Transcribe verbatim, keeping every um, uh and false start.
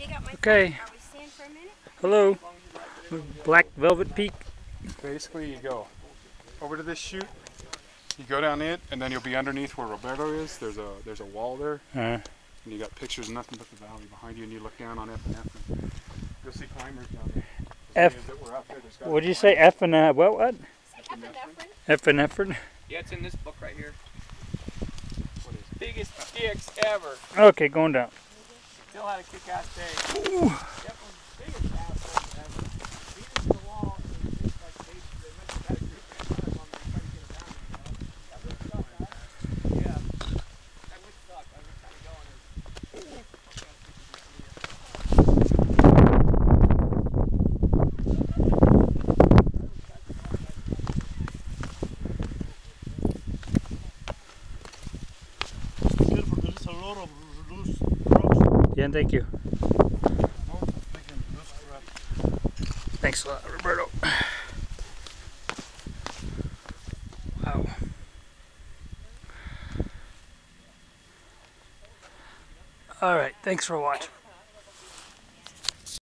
Okay. Hello. Black Velvet Peak. Basically, you go over to this chute, you go down it, and then you'll be underneath where Roberto is. There's a there's a wall there, Uh, and you got pictures of nothing but the valley behind you, and you look down on F and F, and you'll see climbers down there. F. What did you say? F and uh, what? What? F and Effort. Yeah, it's in this book right here. What is it? Biggest sticks ever. Okay, going down. Still had a kick-ass day. Ooh. Yep, biggest asshole ever. Beat into the wall, and it was like they, they went to that group and cut him on the trying to get it down there, you know? That would suck, huh? Yeah. That would suck. I was kind of going and... Yeah, thank you. Thanks a lot, Roberto. Wow. All right, thanks for watching.